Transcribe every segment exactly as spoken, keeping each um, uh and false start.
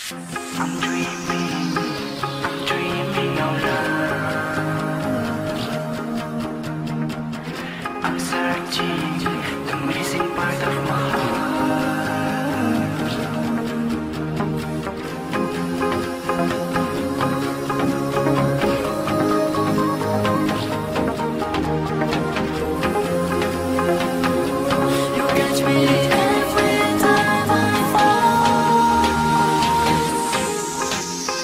I'm dreaming, I'm dreaming of love. I'm searching the missing part of my heart. You catch me every time I fall.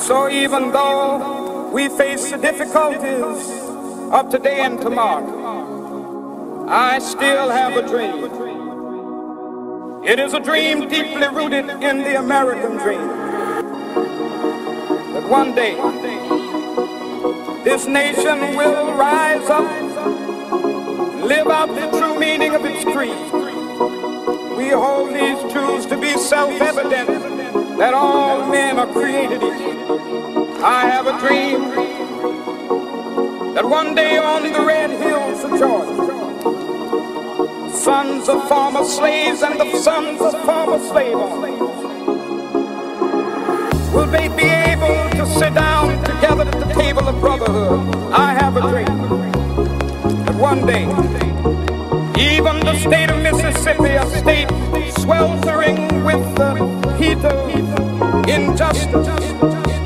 So even though we face the difficulties of today and tomorrow, I still have a dream. It is a dream deeply rooted in the American dream. That one day, this nation will rise up, live out the true meaning of its creed. We hold these truths to be self-evident, that all men are created equal. I have a dream that one day on the red hills of Georgia, sons of former slaves and the sons of former slave owners will they be able to sit down together at the table of brotherhood. I have a dream that one day, even the state of Mississippi, a state sweltering with the heat of injustice,